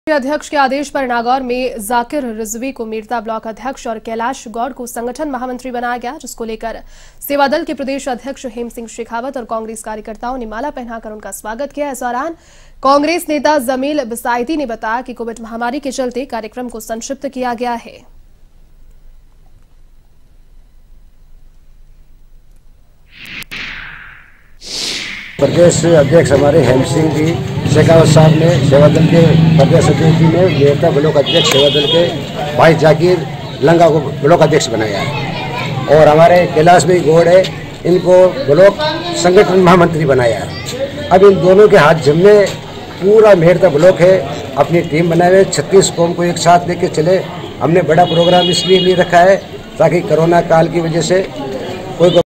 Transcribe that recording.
अध्यक्ष के आदेश पर नागौर में जाकिर रिजवी को मीरता ब्लॉक अध्यक्ष और कैलाश गौड़ को संगठन महामंत्री बनाया गया, जिसको लेकर सेवादल के प्रदेश अध्यक्ष हेम सिंह शेखावत और कांग्रेस कार्यकर्ताओं ने माला पहनाकर उनका स्वागत किया। इस दौरान कांग्रेस नेता जमील बिसाइती ने बताया कि कोविड महामारी के चलते कार्यक्रम को संक्षिप्त किया गया है। प्रदेश अध्यक्ष हमारे हेम सिंह जी शेखावत साहब ने सेवादल के प्रदेश अध्यक्ष ने मीरता ब्लॉक अध्यक्ष सेवादल के भाई जाकिर लंगा को ब्लॉक अध्यक्ष बनाया है और हमारे कैलाश भाई गौड़ है, इनको ब्लॉक संगठन महामंत्री बनाया है। अब इन दोनों के हाथ जमने पूरा मीरता ब्लॉक है अपनी टीम बनाए हुए 36 कौम को एक साथ लेके चले। हमने बड़ा प्रोग्राम इसलिए रखा है ताकि कोरोना काल की वजह से कोई